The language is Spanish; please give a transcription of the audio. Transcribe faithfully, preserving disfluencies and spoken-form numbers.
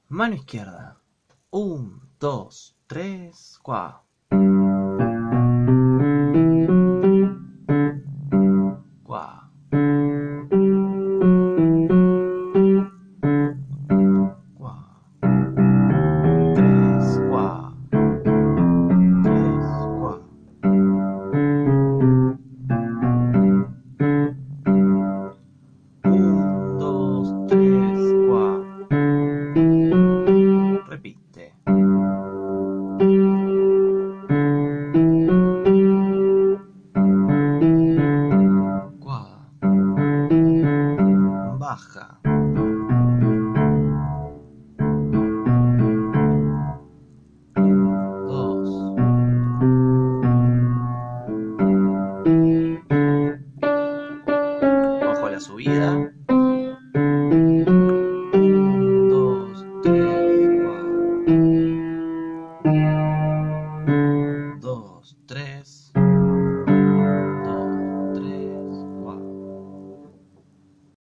Mano izquierda. Un, dos, tres, cuá. Cuá. Cuá. Tres, cuá. Tres, cuá. Un, dos, tres, cuá. Repite. Cuá. Baja. Dos. Ojo a la subida. Un, dos, tres, cuá. Dos, tres.